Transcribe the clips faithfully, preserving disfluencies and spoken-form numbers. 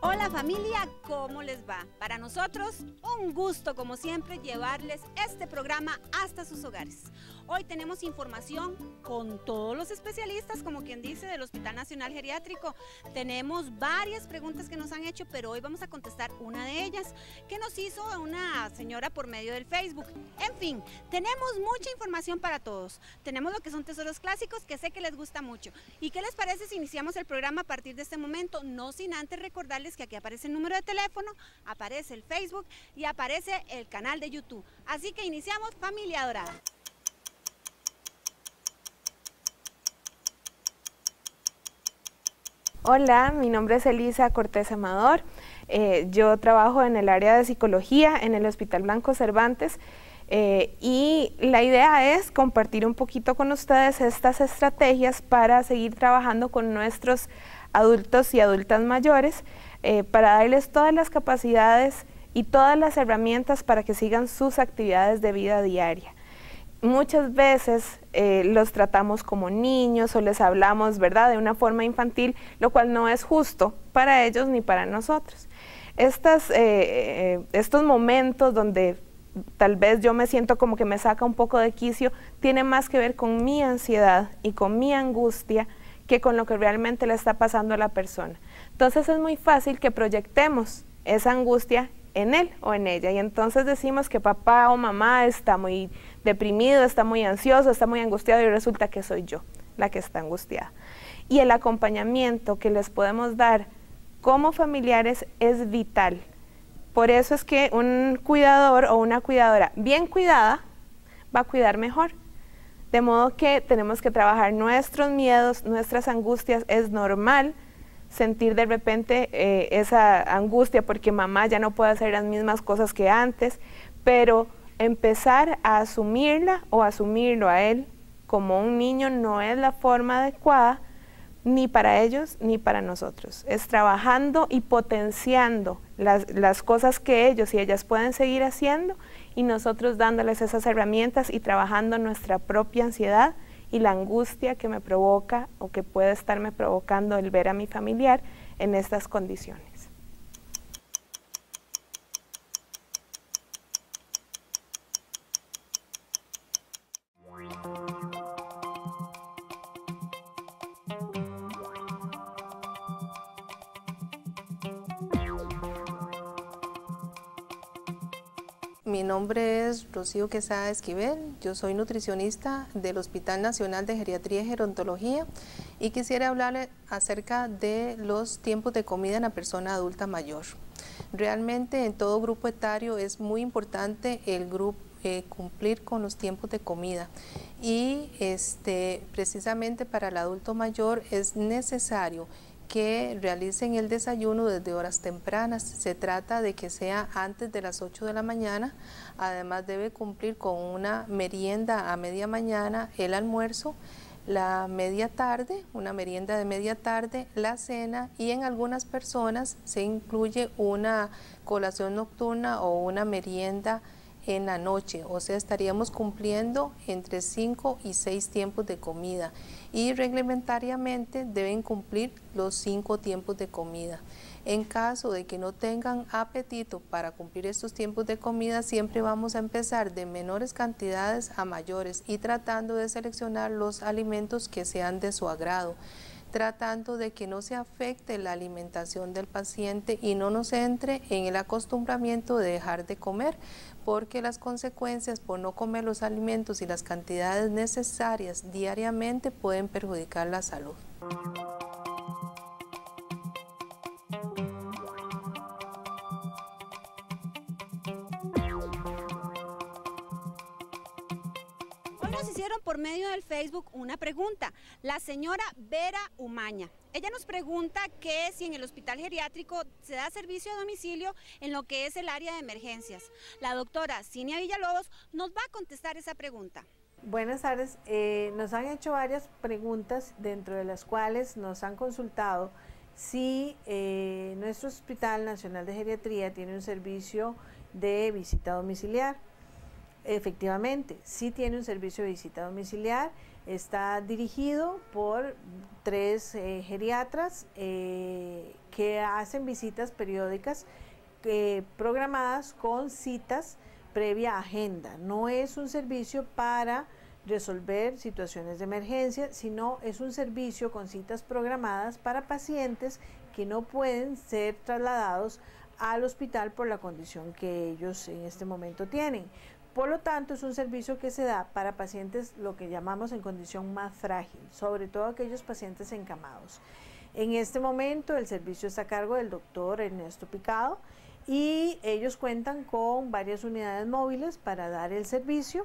Hola familia, ¿cómo les va? Para nosotros, un gusto como siempre llevarles este programa hasta sus hogares. Hoy tenemos información con todos los especialistas, como quien dice, del Hospital Nacional Geriátrico. Tenemos varias preguntas que nos han hecho, pero hoy vamos a contestar una de ellas que nos hizo una señora por medio del Facebook. En fin, tenemos mucha información para todos. Tenemos lo que son tesoros clásicos que sé que les gusta mucho. ¿Y qué les parece si iniciamos el programa a partir de este momento? No sin antes recordarles que aquí aparece el número de teléfono, aparece el Facebook y aparece el canal de YouTube. Así que iniciamos Familia Dorada. Hola, mi nombre es Elisa Cortés Amador, eh, yo trabajo en el área de psicología en el Hospital Blanco Cervantes eh, y la idea es compartir un poquito con ustedes estas estrategias para seguir trabajando con nuestros adultos y adultas mayores, eh, para darles todas las capacidades y todas las herramientas para que sigan sus actividades de vida diaria. Muchas veces eh, los tratamos como niños o les hablamos, ¿verdad?, de una forma infantil, lo cual no es justo para ellos ni para nosotros. Estas, eh, eh, estos momentos donde tal vez yo me siento como que me saca un poco de quicio, tiene más que ver con mi ansiedad y con mi angustia que con lo que realmente le está pasando a la persona. Entonces es muy fácil que proyectemos esa angustia en él o en ella, y entonces decimos que papá o mamá está muy deprimido, está muy ansioso, está muy angustiado, y resulta que soy yo la que está angustiada. Y el acompañamiento que les podemos dar como familiares es vital. Por eso es que un cuidador o una cuidadora bien cuidada va a cuidar mejor. De modo que tenemos que trabajar nuestros miedos, nuestras angustias. Es normal sentir de repente eh, esa angustia porque mamá ya no puede hacer las mismas cosas que antes, pero empezar a asumirla o asumirlo a él como un niño no es la forma adecuada ni para ellos ni para nosotros. Es trabajando y potenciando las, las cosas que ellos y ellas pueden seguir haciendo y nosotros dándoles esas herramientas y trabajando nuestra propia ansiedad y la angustia que me provoca o que puede estarme provocando el ver a mi familiar en estas condiciones. Mi nombre es Rocío Quesada Esquivel, yo soy nutricionista del Hospital Nacional de Geriatría y Gerontología y quisiera hablarle acerca de los tiempos de comida en la persona adulta mayor. Realmente en todo grupo etario es muy importante el grupo eh, cumplir con los tiempos de comida y este, precisamente para el adulto mayor es necesario que realicen el desayuno desde horas tempranas. Se trata de que sea antes de las ocho de la mañana, además debe cumplir con una merienda a media mañana, el almuerzo, la media tarde, una merienda de media tarde, la cena y en algunas personas se incluye una colación nocturna o una merienda en la noche, o sea, estaríamos cumpliendo entre cinco y seis tiempos de comida y reglamentariamente deben cumplir los cinco tiempos de comida. En caso de que no tengan apetito para cumplir estos tiempos de comida, siempre vamos a empezar de menores cantidades a mayores y tratando de seleccionar los alimentos que sean de su agrado, tratando de que no se afecte la alimentación del paciente y no nos entre en el acostumbramiento de dejar de comer, porque las consecuencias por no comer los alimentos y las cantidades necesarias diariamente pueden perjudicar la salud. Hoy nos hicieron por medio del Facebook una pregunta, la señora Vera Umaña. Ella nos pregunta que si en el hospital geriátrico se da servicio a domicilio en lo que es el área de emergencias. La doctora Cinia Villalobos nos va a contestar esa pregunta. Buenas tardes, eh, nos han hecho varias preguntas dentro de las cuales nos han consultado si eh, nuestro Hospital Nacional de Geriatría tiene un servicio de visita domiciliar. Efectivamente, sí tiene un servicio de visita domiciliar, está dirigido por tres eh, geriatras eh, que hacen visitas periódicas eh, programadas con citas previa agenda. No es un servicio para resolver situaciones de emergencia, sino es un servicio con citas programadas para pacientes que no pueden ser trasladados al hospital por la condición que ellos en este momento tienen. Por lo tanto, es un servicio que se da para pacientes lo que llamamos en condición más frágil, sobre todo aquellos pacientes encamados. En este momento el servicio está a cargo del doctor Ernesto Picado y ellos cuentan con varias unidades móviles para dar el servicio.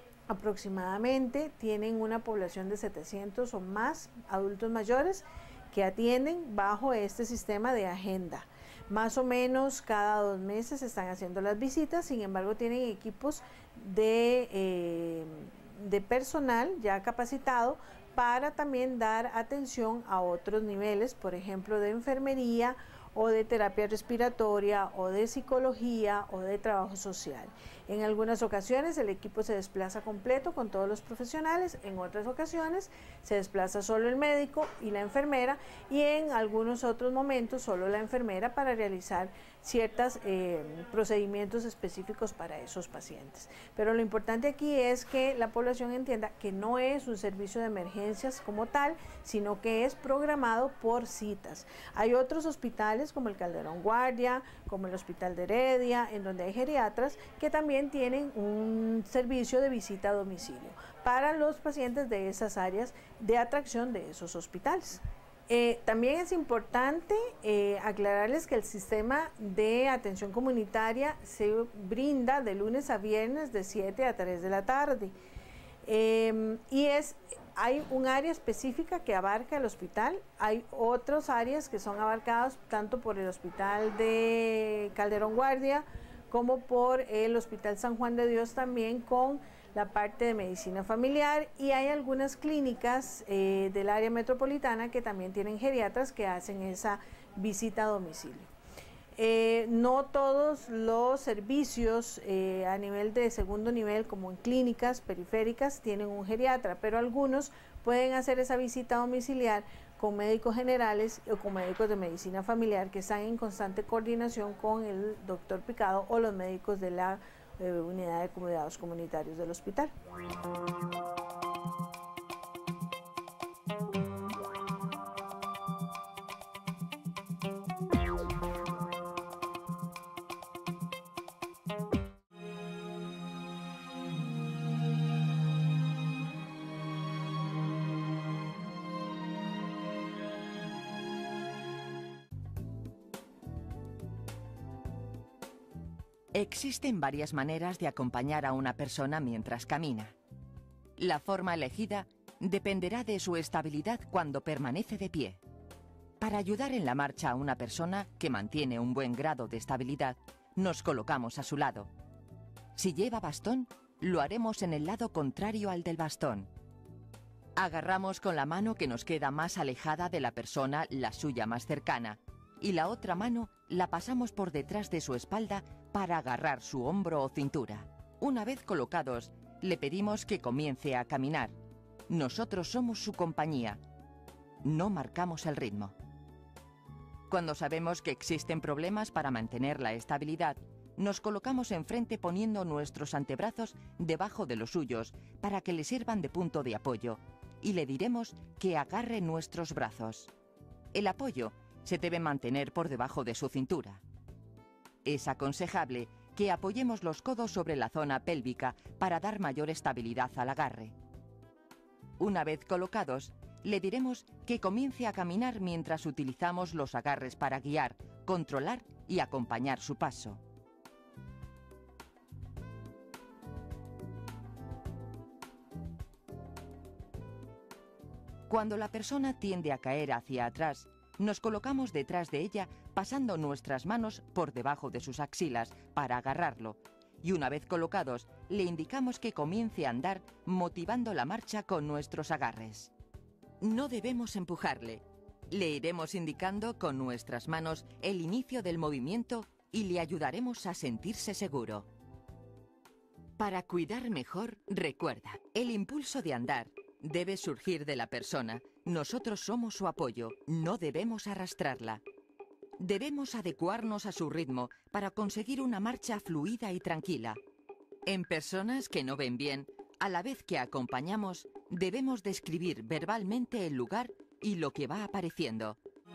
Aproximadamente tienen una población de setecientos o más adultos mayores que atienden bajo este sistema de agenda. Más o menos cada dos meses están haciendo las visitas, sin embargo tienen equipos de, eh, de personal ya capacitado para también dar atención a otros niveles, por ejemplo de enfermería o de terapia respiratoria o de psicología o de trabajo social. En algunas ocasiones el equipo se desplaza completo con todos los profesionales, en otras ocasiones se desplaza solo el médico y la enfermera y en algunos otros momentos solo la enfermera para realizar ciertos eh, procedimientos específicos para esos pacientes. Pero lo importante aquí es que la población entienda que no es un servicio de emergencias como tal, sino que es programado por citas. Hay otros hospitales como el Calderón Guardia, como el Hospital de Heredia, en donde hay geriatras que también tienen un servicio de visita a domicilio para los pacientes de esas áreas de atracción de esos hospitales. Eh, también es importante eh, aclararles que el sistema de atención comunitaria se brinda de lunes a viernes de siete a tres de la tarde eh, y es, hay un área específica que abarca el hospital, hay otras áreas que son abarcadas tanto por el Hospital de Calderón Guardia como por el Hospital San Juan de Dios también con la parte de medicina familiar y hay algunas clínicas eh, del área metropolitana que también tienen geriatras que hacen esa visita a domicilio. Eh, no todos los servicios eh, a nivel de segundo nivel como en clínicas periféricas tienen un geriatra, pero algunos pueden hacer esa visita domiciliar con médicos generales o con médicos de medicina familiar que están en constante coordinación con el doctor Picado o los médicos de la eh, unidad de cuidados comunitarios del hospital. Existen varias maneras de acompañar a una persona mientras camina. La forma elegida dependerá de su estabilidad cuando permanece de pie. Para ayudar en la marcha a una persona que mantiene un buen grado de estabilidad, nos colocamos a su lado. Si lleva bastón, lo haremos en el lado contrario al del bastón. Agarramos con la mano que nos queda más alejada de la persona la suya más cercana, y la otra mano la pasamos por detrás de su espalda para agarrar su hombro o cintura. Una vez colocados, le pedimos que comience a caminar. Nosotros somos su compañía. No marcamos el ritmo. Cuando sabemos que existen problemas para mantener la estabilidad, nos colocamos enfrente poniendo nuestros antebrazos debajo de los suyos para que le sirvan de punto de apoyo y le diremos que agarre nuestros brazos. El apoyo se debe mantener por debajo de su cintura. Es aconsejable que apoyemos los codos sobre la zona pélvica para dar mayor estabilidad al agarre. Una vez colocados, le diremos que comience a caminar mientras utilizamos los agarres para guiar, controlar y acompañar su paso. Cuando la persona tiende a caer hacia atrás, nos colocamos detrás de ella pasando nuestras manos por debajo de sus axilas para agarrarlo y una vez colocados le indicamos que comience a andar motivando la marcha con nuestros agarres. No debemos empujarle. Le iremos indicando con nuestras manos el inicio del movimiento y le ayudaremos a sentirse seguro. Para cuidar mejor, recuerda, el impulso de andar debe surgir de la persona. Nosotros somos su apoyo, no debemos arrastrarla. Debemos adecuarnos a su ritmo para conseguir una marcha fluida y tranquila. En personas que no ven bien, a la vez que acompañamos, debemos describir verbalmente el lugar y lo que va apareciendo.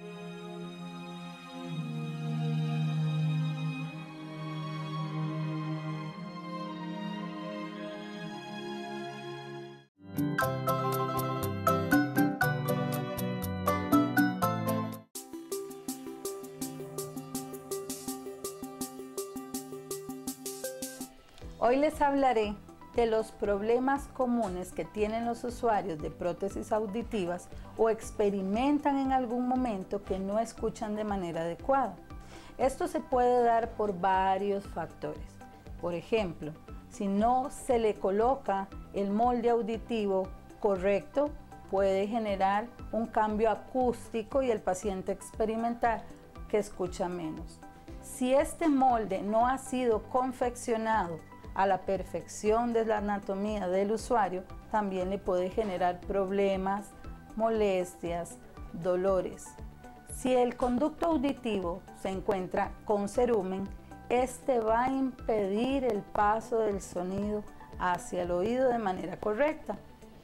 Hoy les hablaré de los problemas comunes que tienen los usuarios de prótesis auditivas o experimentan en algún momento que no escuchan de manera adecuada. Esto se puede dar por varios factores. Por ejemplo, si no se le coloca el molde auditivo correcto, puede generar un cambio acústico y el paciente experimentar que escucha menos. Si este molde no ha sido confeccionado a la perfección de la anatomía del usuario, también le puede generar problemas, molestias, dolores. Si el conducto auditivo se encuentra con cerumen, este va a impedir el paso del sonido hacia el oído de manera correcta,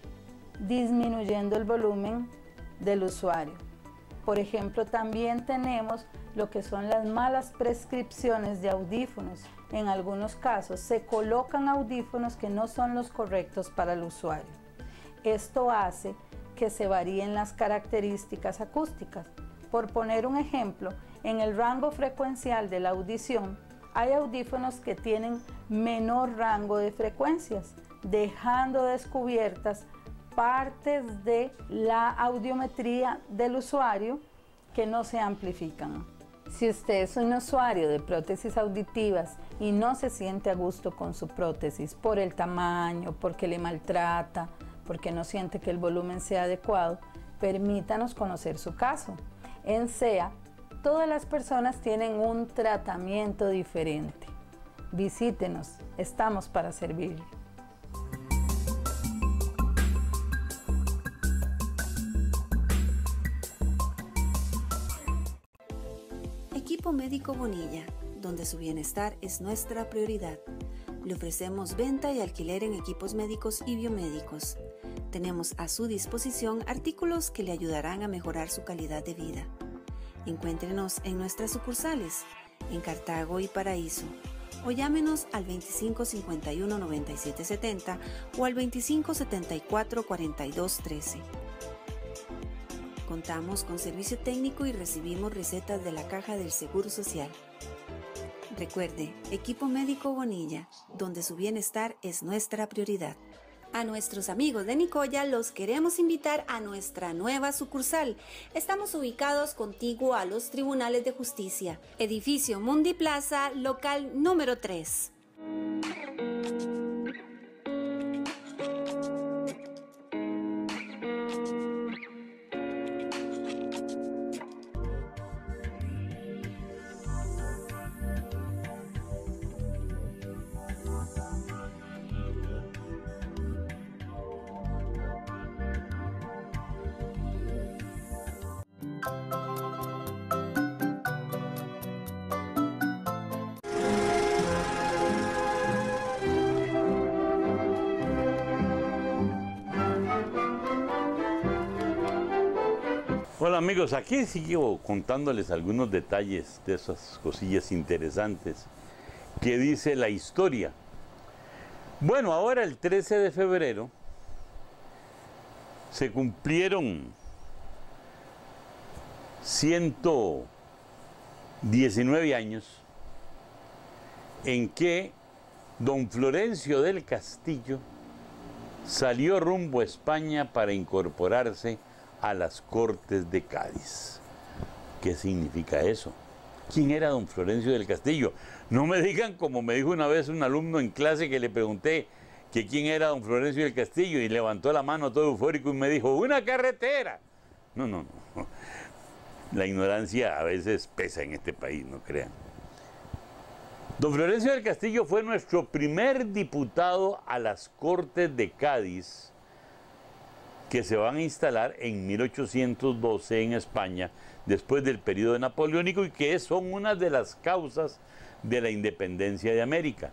disminuyendo el volumen del usuario. Por ejemplo, también tenemos lo que son las malas prescripciones de audífonos. En algunos casos se colocan audífonos que no son los correctos para el usuario. Esto hace que se varíen las características acústicas. Por poner un ejemplo, en el rango frecuencial de la audición, hay audífonos que tienen menor rango de frecuencias, dejando descubiertas partes de la audiometría del usuario que no se amplifican. Si usted es un usuario de prótesis auditivas y no se siente a gusto con su prótesis por el tamaño, porque le maltrata, porque no siente que el volumen sea adecuado, permítanos conocer su caso. En C E A, todas las personas tienen un tratamiento diferente. Visítenos, estamos para servirle. Equipo Médico Bonilla, donde su bienestar es nuestra prioridad. Le ofrecemos venta y alquiler en equipos médicos y biomédicos. Tenemos a su disposición artículos que le ayudarán a mejorar su calidad de vida. Encuéntrenos en nuestras sucursales, en Cartago y Paraíso, o llámenos al veinticinco cincuenta y uno noventa y siete setenta o al veinticinco setenta y cuatro cuarenta y dos trece. Contamos con servicio técnico y recibimos recetas de la Caja del Seguro Social. Recuerde, Equipo Médico Bonilla, donde su bienestar es nuestra prioridad. A nuestros amigos de Nicoya los queremos invitar a nuestra nueva sucursal. Estamos ubicados contiguo a los Tribunales de Justicia, edificio Mundi Plaza, local número tres. Hola amigos, aquí sigo contándoles algunos detalles de esas cosillas interesantes que dice la historia. Bueno, ahora el trece de febrero se cumplieron ciento diecinueve años en que don Florencio del Castillo salió rumbo a España para incorporarse a las Cortes de Cádiz. ¿Qué significa eso? ¿Quién era don Florencio del Castillo? No me digan como me dijo una vez un alumno en clase que le pregunté que quién era don Florencio del Castillo y levantó la mano todo eufórico y me dijo, ¡una carretera! No, no, no. La ignorancia a veces pesa en este país, no crean. Don Florencio del Castillo fue nuestro primer diputado a las Cortes de Cádiz, que se van a instalar en mil ochocientos doce en España, después del periodo napoleónico, y que son una de las causas de la independencia de América.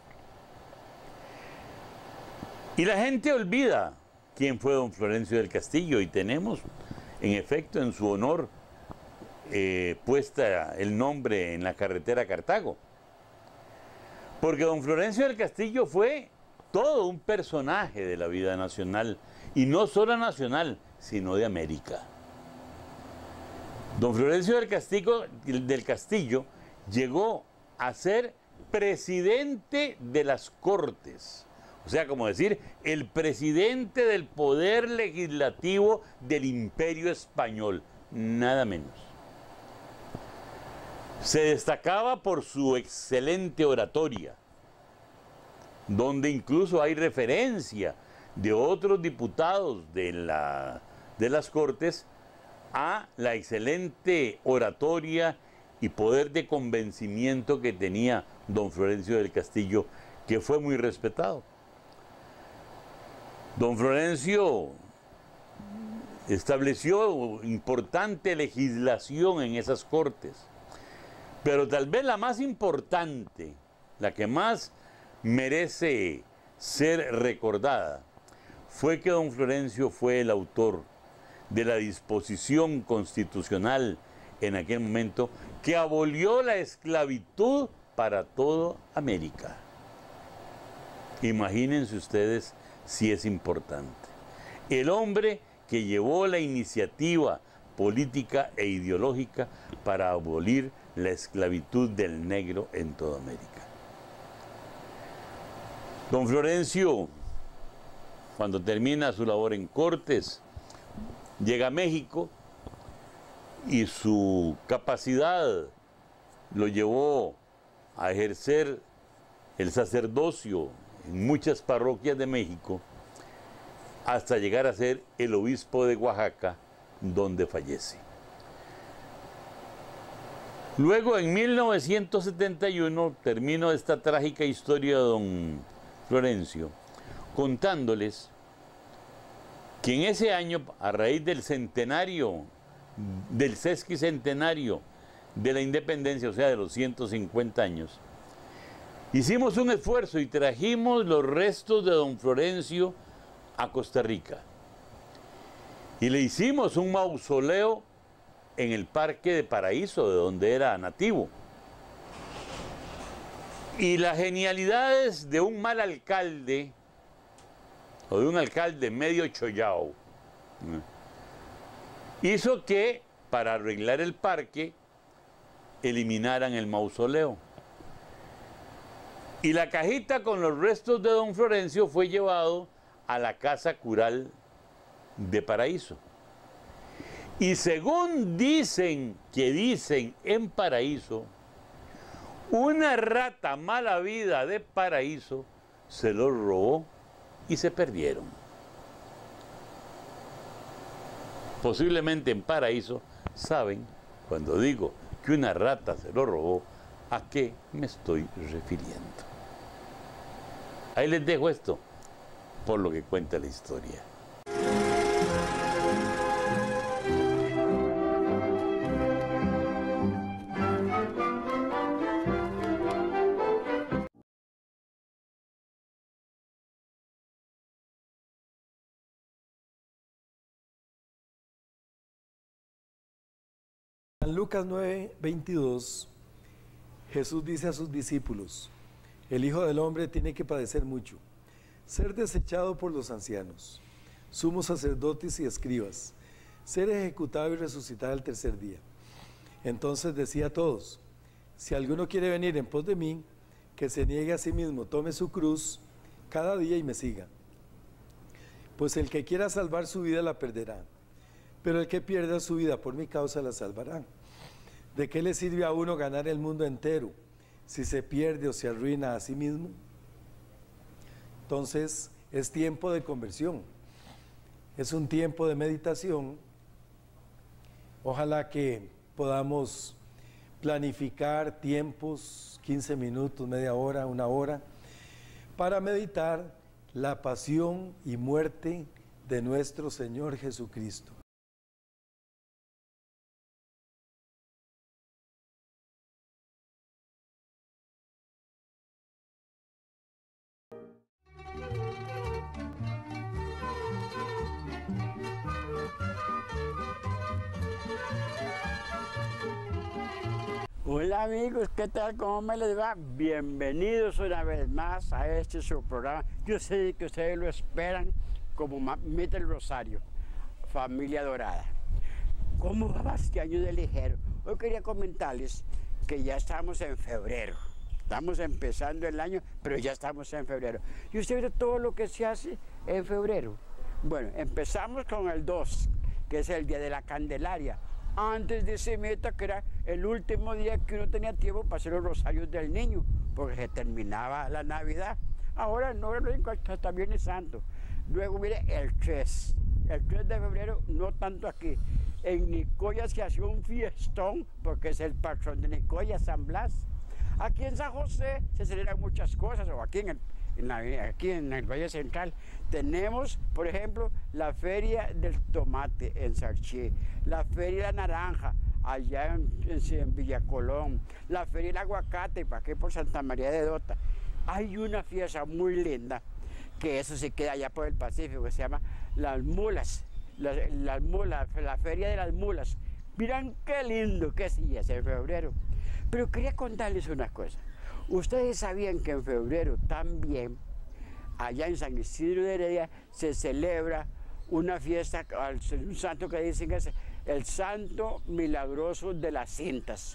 Y la gente olvida quién fue don Florencio del Castillo, y tenemos, en efecto, en su honor, eh, puesta el nombre en la carretera a Cartago. Porque don Florencio del Castillo fue todo un personaje de la vida nacional, y no solo nacional, sino de América. Don Florencio del Castillo, del Castillo llegó a ser presidente de las Cortes, o sea, como decir, el presidente del poder legislativo del Imperio Español, nada menos. Se destacaba por su excelente oratoria, donde incluso hay referencia de otros diputados de, la, de las Cortes a la excelente oratoria y poder de convencimiento que tenía don Florencio del Castillo, que fue muy respetado. Don Florencio estableció importante legislación en esas Cortes, pero tal vez la más importante, la que más merece ser recordada, fue que don Florencio fue el autor de la disposición constitucional en aquel momento que abolió la esclavitud para toda América. Imagínense ustedes si es importante. El hombre que llevó la iniciativa política e ideológica para abolir la esclavitud del negro en toda América. Don Florencio, cuando termina su labor en Cortes, llega a México y su capacidad lo llevó a ejercer el sacerdocio en muchas parroquias de México hasta llegar a ser el obispo de Oaxaca, donde fallece. Luego, en mil novecientos setenta y uno, termino esta trágica historia de don Florencio contándoles que en ese año, a raíz del centenario, del sesquicentenario de la independencia, o sea, de los ciento cincuenta años, hicimos un esfuerzo y trajimos los restos de don Florencio a Costa Rica. Y le hicimos un mausoleo en el Parque de Paraíso, de donde era nativo. Y las genialidades de un mal alcalde, o de un alcalde medio chollao, hizo que, para arreglar el parque, eliminaran el mausoleo. Y la cajita con los restos de don Florencio fue llevado a la Casa Cural de Paraíso. Y según dicen, que dicen en Paraíso, una rata mala vida de Paraíso se los robó y se perdieron. Posiblemente en Paraíso saben, cuando digo que una rata se lo robó, a qué me estoy refiriendo. Ahí les dejo esto, por lo que cuenta la historia. En Lucas nueve, veintidós, Jesús dice a sus discípulos: el Hijo del Hombre tiene que padecer mucho, ser desechado por los ancianos, sumos sacerdotes y escribas, ser ejecutado y resucitar al tercer día. Entonces decía a todos: si alguno quiere venir en pos de mí, que se niegue a sí mismo, tome su cruz cada día y me siga. Pues el que quiera salvar su vida la perderá, pero el que pierda su vida por mi causa la salvará. ¿De qué le sirve a uno ganar el mundo entero si se pierde o se arruina a sí mismo? Entonces es tiempo de conversión, es un tiempo de meditación. Ojalá que podamos planificar tiempos, quince minutos, media hora, una hora, para meditar la pasión y muerte de nuestro Señor Jesucristo. Hola amigos, ¿qué tal? ¿Cómo me les va? Bienvenidos una vez más a este su programa. Yo sé que ustedes lo esperan como Mamita el Rosario, Familia Dorada. ¿Cómo va este año de ligero? Hoy quería comentarles que ya estamos en febrero. Estamos empezando el año, pero ya estamos en febrero. ¿Y usted ve todo lo que se hace en febrero? Bueno, empezamos con el dos, que es el Día de la Candelaria. Antes de ese meta, que era el último día que uno tenía tiempo para hacer los rosarios del niño, porque se terminaba la Navidad. Ahora no, hasta Viernes Santo. Luego mire el tres, el tres de febrero, no tanto aquí. En Nicoya se hacía un fiestón, porque es el patrón de Nicoya, San Blas. Aquí en San José se celebran muchas cosas, o aquí en el, en la, aquí en el Valle Central. Tenemos, por ejemplo, la Feria del Tomate en Sarché, la Feria de la Naranja allá en, en, en Villa Colón, la Feria del Aguacate, para aquí por Santa María de Dota. Hay una fiesta muy linda, que eso se queda allá por el Pacífico, que se llama Las Mulas, las, las mulas, la Feria de las Mulas. Miran qué lindo que sí es en febrero. Pero quería contarles una cosa. Ustedes sabían que en febrero también, allá en San Isidro de Heredia, se celebra una fiesta, un santo que dicen que es el Santo Milagroso de las Cintas.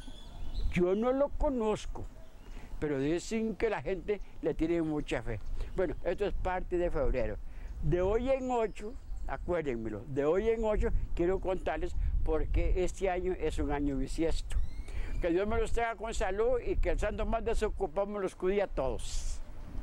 Yo no lo conozco, pero dicen que la gente le tiene mucha fe. Bueno, esto es parte de febrero. De hoy en ocho, acuérdenmelo, de hoy en ocho quiero contarles por qué este año es un año bisiesto. Que Dios me los tenga con salud y que el santo más desocupado me los cuide a todos.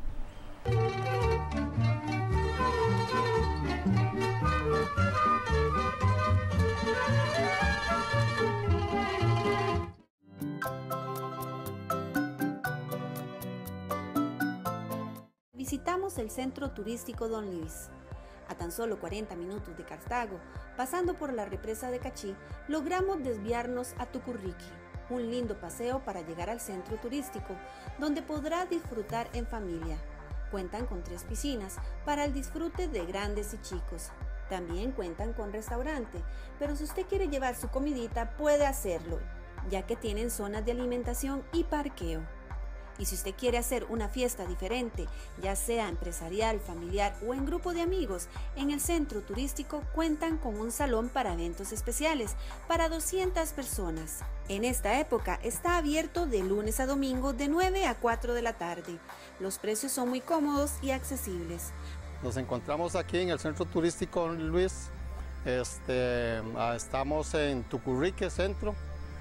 Visitamos el Centro Turístico Don Luis. A tan solo cuarenta minutos de Cartago, pasando por la represa de Cachí, logramos desviarnos a Tucurrique. Un lindo paseo para llegar al centro turístico, donde podrá disfrutar en familia. Cuentan con tres piscinas para el disfrute de grandes y chicos. También cuentan con restaurante, pero si usted quiere llevar su comidita puede hacerlo, ya que tienen zonas de alimentación y parqueo. Y si usted quiere hacer una fiesta diferente, ya sea empresarial, familiar o en grupo de amigos, en el centro turístico cuentan con un salón para eventos especiales para doscientas personas. En esta época está abierto de lunes a domingo de nueve a cuatro de la tarde. Los precios son muy cómodos y accesibles. Nos encontramos aquí en el centro turístico Don Luis. Este, estamos en Tucurrique Centro,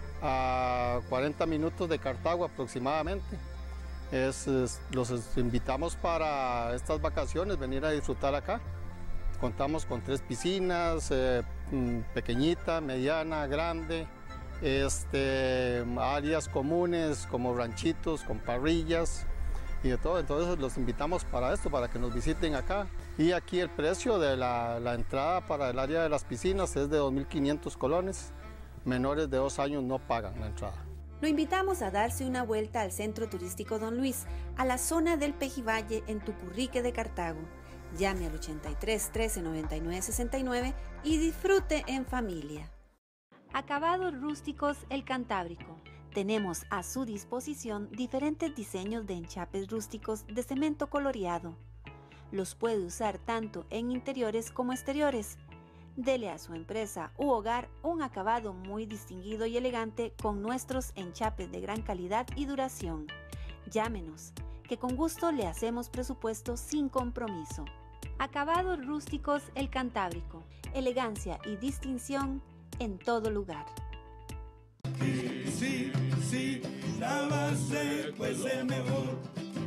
a cuarenta minutos de Cartago aproximadamente. Es, es, los invitamos para estas vacaciones, venir a disfrutar acá. Contamos con tres piscinas, eh, pequeñita, mediana, grande, este, áreas comunes como ranchitos, con parrillas y de todo. Entonces los invitamos para esto, para que nos visiten acá. Y aquí el precio de la, la entrada para el área de las piscinas es de dos mil quinientos colones. Menores de dos años no pagan la entrada. Lo invitamos a darse una vuelta al Centro Turístico Don Luis, a la zona del Pejivalle en Tucurrique de Cartago. Llame al ochenta y tres, trece, noventa y nueve, sesenta y nueve y disfrute en familia. Acabados Rústicos El Cantábrico. Tenemos a su disposición diferentes diseños de enchapes rústicos de cemento coloreado. Los puede usar tanto en interiores como exteriores. Dele a su empresa u hogar un acabado muy distinguido y elegante con nuestros enchapes de gran calidad y duración. Llámenos, que con gusto le hacemos presupuesto sin compromiso. Acabados Rústicos El Cantábrico. Elegancia y distinción en todo lugar. Sí, sí, sí, la base pues es mejor.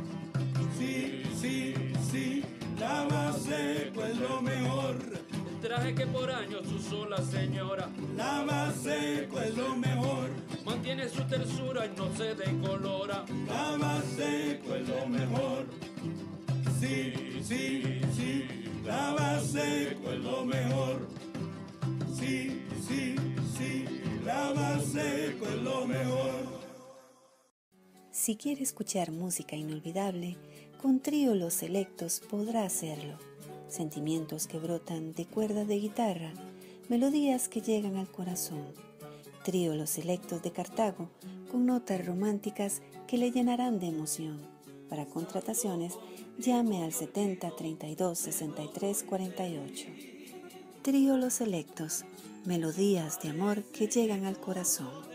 Sí, sí, sí, la base pues lo mejor. Celaje que por años usó la señora. Lava seco es lo mejor. Mantiene su tersura y no se decolora. Lava seco es lo mejor. Sí, sí, sí. Lava seco es lo mejor. Sí, sí, sí. Lava seco es lo mejor. Si quiere escuchar música inolvidable, con Trío Los Selectos podrá hacerlo. Sentimientos que brotan de cuerdas de guitarra, melodías que llegan al corazón. Trío Los Selectos de Cartago, con notas románticas que le llenarán de emoción. Para contrataciones, llame al setenta, treinta y dos, sesenta y tres, cuarenta y ocho. Trío Los Selectos, melodías de amor que llegan al corazón.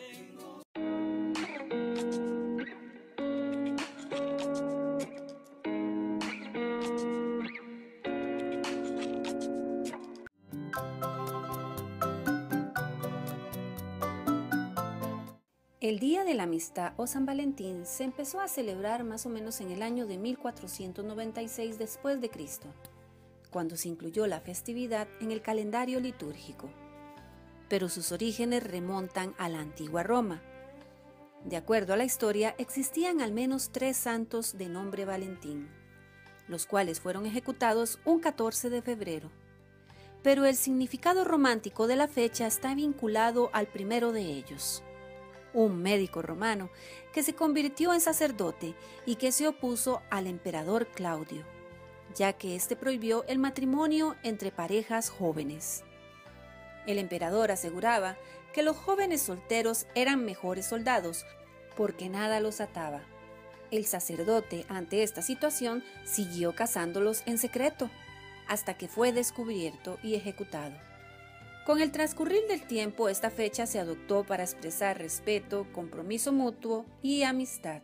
El Día de la Amistad o San Valentín se empezó a celebrar más o menos en el año de mil cuatrocientos noventa y seis después de Cristo, cuando se incluyó la festividad en el calendario litúrgico. Pero sus orígenes remontan a la antigua Roma. De acuerdo a la historia, existían al menos tres santos de nombre Valentín, los cuales fueron ejecutados un catorce de febrero. Pero el significado romántico de la fecha está vinculado al primero de ellos, un médico romano que se convirtió en sacerdote y que se opuso al emperador Claudio, ya que éste prohibió el matrimonio entre parejas jóvenes. El emperador aseguraba que los jóvenes solteros eran mejores soldados porque nada los ataba. El sacerdote, ante esta situación, siguió casándolos en secreto hasta que fue descubierto y ejecutado. Con el transcurrir del tiempo, esta fecha se adoptó para expresar respeto, compromiso mutuo y amistad.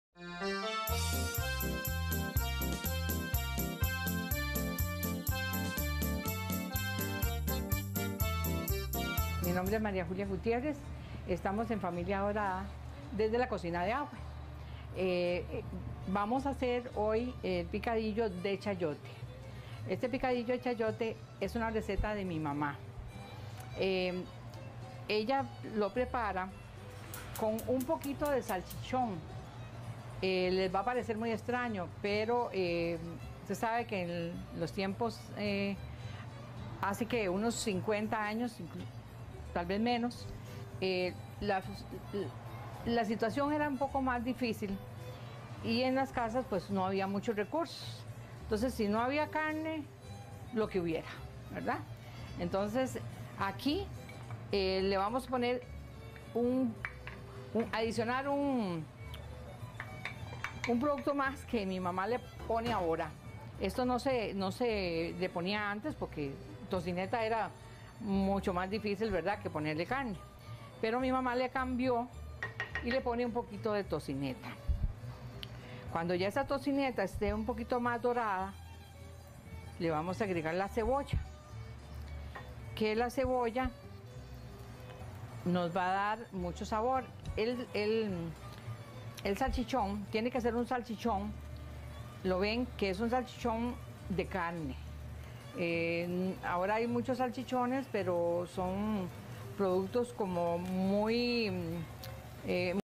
Mi nombre es María Julia Gutiérrez, estamos en Familia Dorada desde la cocina de agua. Eh, eh, vamos a hacer hoy el picadillo de chayote. Este picadillo de chayote es una receta de mi mamá. Eh, ella lo prepara con un poquito de salchichón. Eh, les va a parecer muy extraño, pero eh, usted sabe que en los tiempos, eh, hace que unos cincuenta años, tal vez menos, eh, la, la situación era un poco más difícil y en las casas pues no había muchos recursos. Entonces, si no había carne, lo que hubiera, ¿verdad? Entonces, aquí eh, le vamos a poner un, un adicionar un, un producto más que mi mamá le pone ahora. Esto no se, no se le ponía antes porque tocineta era mucho más difícil, ¿verdad?, que ponerle carne. Pero mi mamá le cambió y le pone un poquito de tocineta. Cuando ya esa tocineta esté un poquito más dorada, le vamos a agregar la cebolla. Que la cebolla nos va a dar mucho sabor. El, el, el salchichón tiene que ser un salchichón, lo ven que es un salchichón de carne. Eh, ahora hay muchos salchichones, pero son productos como muy... Eh,